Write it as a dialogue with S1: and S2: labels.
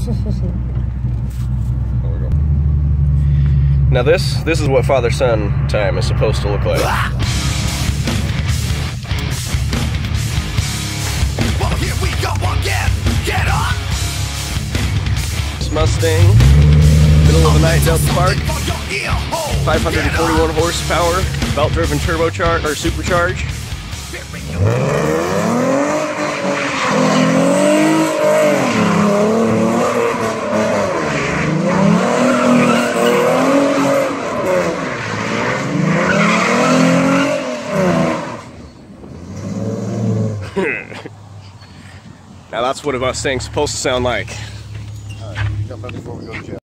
S1: Now this is what father-son time is supposed to look like.
S2: Well, here we go again. Get on.
S1: This Mustang, middle of the night down the park, 541 horsepower, belt-driven turbocharge or supercharge. Now that's what a Mustang's supposed to sound like.
S3: Alright, jump out before we go to jail.